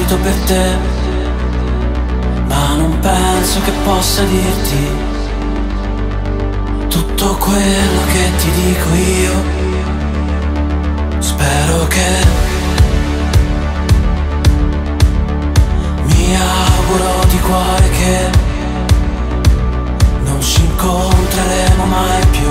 proposito per te, ma non penso che possa dirti tutto quello che ti dico io. Spero che, mi auguro di cuore che non ci incontreremo mai più,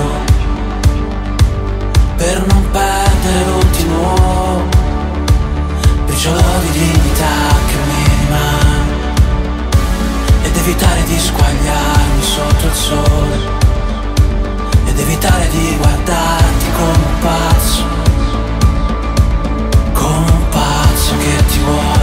per non perdere l'ultimo briciolo di dignità che mi rimane, ed evitare di squagliarmi sotto il sole, ed evitare di guardarti come un pazzo che ti vuole.